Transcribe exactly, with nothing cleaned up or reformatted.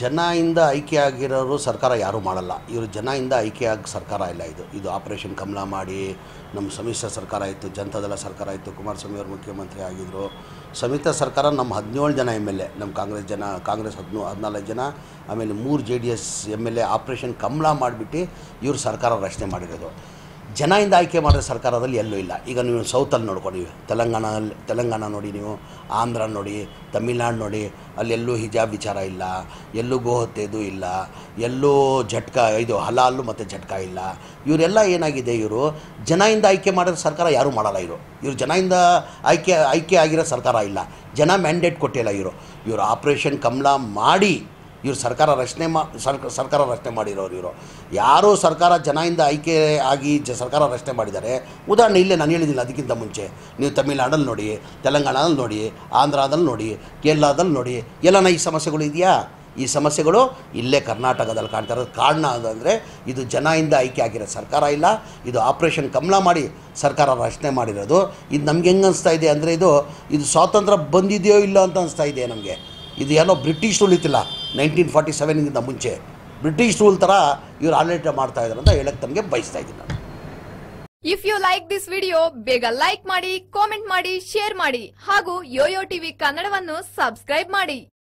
ಜನ ಇಂದ ಆಯ್ಕೆ ಆಗಿರೋರು ಸರ್ಕಾರ ಯಾರೂ ಮಾಡಲ್ಲ. ಇವರು ಜನ ಇಂದ ಆಯ್ಕೆ ಆಗಿ ಸರ್ಕಾರ ಇಲ್ಲ. ಇದು ಇದು ಆಪರೇಷನ್ ಕಮಲ ಮಾಡಿ ನಮ್ಮ ಸಮ್ಮಿಶ್ರ ಸರ್ಕಾರ ಇತ್ತು, ಜನತಾದಳ ಸರ್ಕಾರ ಇತ್ತು, ಕುಮಾರಸ್ವಾಮಿ ಅವರು ಮುಖ್ಯಮಂತ್ರಿ ಆಗಿದ್ದರು. ಸಮ್ಮಿಶ್ರ ಸರ್ಕಾರ ನಮ್ಮ ಹದಿನೇಳು ಜನ ಎಮ್ ಎಲ್ ಎ, ನಮ್ಮ ಕಾಂಗ್ರೆಸ್ ಜನ ಕಾಂಗ್ರೆಸ್ ಹದಿನೂ ಹದಿನಾಲ್ಕು ಜನ, ಆಮೇಲೆ ಮೂರು J D S M L A operation Kamala ಮಾಡಿಬಿಟ್ಟು ಇವರು ಸರ್ಕಾರ ರಚನೆ ಮಾಡಿರೋದು. ಜನ ಇಂದ ಆಯ್ಕೆ ಮಾಡಿರೋ ಸರ್ಕಾರದಲ್ಲಿ ಎಲ್ಲೂ ಇಲ್ಲ. ಈಗ ನೀವು ಸೌತಲ್ಲಿ ನೋಡ್ಕೊಂಡು, ನೀವು ತೆಲಂಗಾಣದಲ್ಲಿ ತೆಲಂಗಾಣ ನೋಡಿ, ನೀವು ಆಂಧ್ರ ನೋಡಿ, ತಮಿಳ್ನಾಡು ನೋಡಿ, ಅಲ್ಲೆಲ್ಲೂ ಹಿಜಾಬ್ ವಿಚಾರ ಇಲ್ಲ, ಎಲ್ಲೂ ಗೋಹತ್ಯೆದು ಇಲ್ಲ, ಎಲ್ಲೂ ಜಟ್ಕ ಇದು ಹಲಾಲು ಮತ್ತು ಜಟ್ಕ ಇಲ್ಲ. ಇವರೆಲ್ಲ ಏನಾಗಿದೆ, ಇವರು ಜನ ಇಂದ ಆಯ್ಕೆ ಮಾಡಿರೋ ಸರ್ಕಾರ ಯಾರೂ ಮಾಡಲ್ಲ. ಇವರು ಇವರು ಜನ ಇಂದ ಆಯ್ಕೆ ಆಯ್ಕೆ ಆಗಿರೋ ಸರ್ಕಾರ ಇಲ್ಲ. ಜನ ಮ್ಯಾಂಡೇಟ್ ಕೊಟ್ಟಿಲ್ಲ. ಇವರು ಇವರು ಆಪ್ರೇಷನ್ ಕಮಲ ಮಾಡಿ ಇವರು ಸರ್ಕಾರ ರಚನೆ ಮಾ ಸರ್ಕ ಸರ್ಕಾರ ರಚನೆ ಮಾಡಿರೋರು. ಇವರು ಯಾರೂ ಸರ್ಕಾರ ಜನ ಇಂದ ಆಯ್ಕೆ ಆಗಿ ಜ ಸರ್ಕಾರ ರಚನೆ ಮಾಡಿದ್ದಾರೆ. ಉದಾಹರಣೆ ಇಲ್ಲೇ ನಾನು ಹೇಳಿದ್ದೀನಿ ಅದಕ್ಕಿಂತ ಮುಂಚೆ, ನೀವು ತಮಿಳ್ನಾಡಲ್ಲಿ ನೋಡಿ, ತೆಲಂಗಾಣದಲ್ಲಿ ನೋಡಿ, ಆಂಧ್ರದಲ್ಲಿ ನೋಡಿ, ಕೇರಳದಲ್ಲಿ ನೋಡಿ, ಎಲ್ಲನ ಈ ಸಮಸ್ಯೆಗಳು ಇದೆಯಾ? ಈ ಸಮಸ್ಯೆಗಳು ಇಲ್ಲೇ ಕರ್ನಾಟಕದಲ್ಲಿ ಕಾಣ್ತಾ ಇರೋದು. ಕಾರಣ ಅದಂದರೆ ಇದು ಜನ ಇಂದ ಆಯ್ಕೆ ಆಗಿರೋ ಸರ್ಕಾರ ಇಲ್ಲ. ಇದು ಆಪ್ರೇಷನ್ ಕಮಲ ಮಾಡಿ ಸರ್ಕಾರ ರಚನೆ ಮಾಡಿರೋದು. ಇದು ನಮ್ಗೆ ಹೆಂಗೆ ಅನಿಸ್ತಾ ಇದೆ ಅಂದರೆ, ಇದು ಇದು ಸ್ವಾತಂತ್ರ್ಯ ಬಂದಿದೆಯೋ ಇಲ್ಲ ಅಂತ ಅನಿಸ್ತಾ ಇದೆ ನಮಗೆ. ಇದು ಏನೋ ಬ್ರಿಟಿಷ್ ರೂಲ್ ಇತ್ತಿಲ್ಲ, ನೈನ್ಟೀನ್ ಫಾರ್ಟಿ ಸೆವೆನ್ಗಿಂತ ಮುಂಚೆ ಬ್ರಿಟಿಷ್ ರೂಲ್ ಥರ ಇವರು ಆಡಳಿತ ಮಾಡ್ತಾ ಇದ್ದಾರೆ ಅಂತ ಹೇಳಕ್ಕೆ ತಮಗೆ ಬಯಸ್ತಾ ಇದ್ದೀನಿ ನಾನು. If you like this video, ಬೇಗ ಲೈಕ್ ಮಾಡಿ, ಕಾಮೆಂಟ್ ಮಾಡಿ, ಶೇರ್ ಮಾಡಿ ಹಾಗೂ ಯೋಯೋ ಟಿವಿ ಕನ್ನಡವನ್ನು ಸಬ್ಸ್ಕ್ರೈಬ್ ಮಾಡಿ.